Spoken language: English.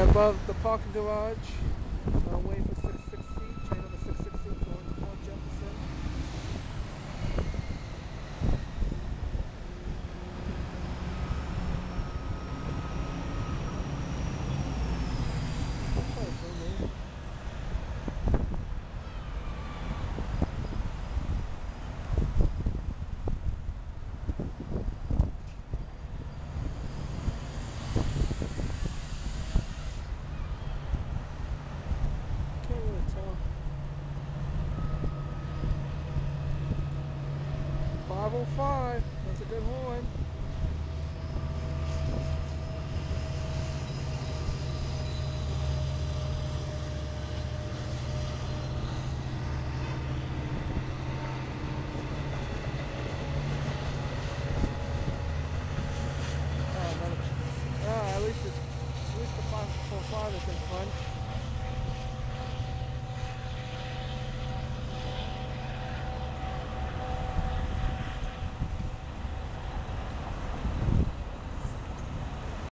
above the parking garage, waiting for 660, train number 660 going to Port Jefferson. Sorry for me.